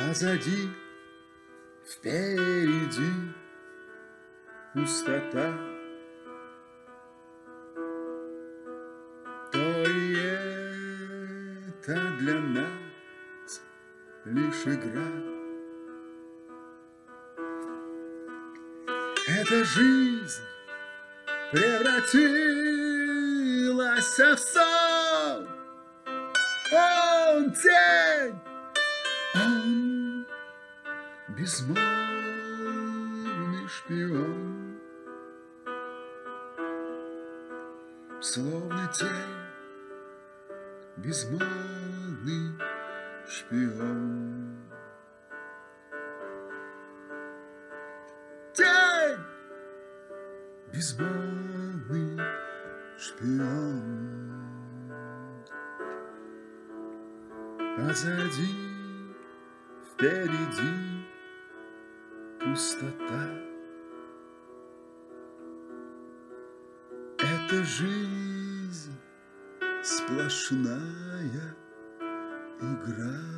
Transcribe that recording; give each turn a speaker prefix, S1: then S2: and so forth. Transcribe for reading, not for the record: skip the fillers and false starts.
S1: Позади, впереди пустота. То и это для нас лишь игра. Эта жизнь превратилась в сон. Он тень, он безмолвный шпион, словно тень, безмолвный шпион. Тень, безмолвный шпион. Позади, впереди пустота. Это жизнь сплошная игра.